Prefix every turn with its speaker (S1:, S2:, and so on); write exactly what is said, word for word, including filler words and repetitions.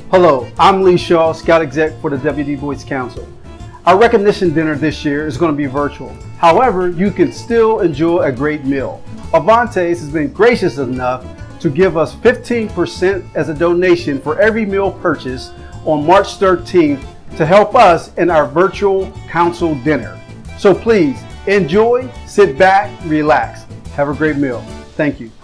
S1: Hello, I'm Lee Shaw, Scout Exec for the W D Boyce Council. Our recognition dinner this year is going to be virtual. However, you can still enjoy a great meal. Avanti has been gracious enough to give us fifteen percent as a donation for every meal purchase on March thirteenth to help us in our virtual council dinner. So please enjoy, sit back, relax. Have a great meal. Thank you.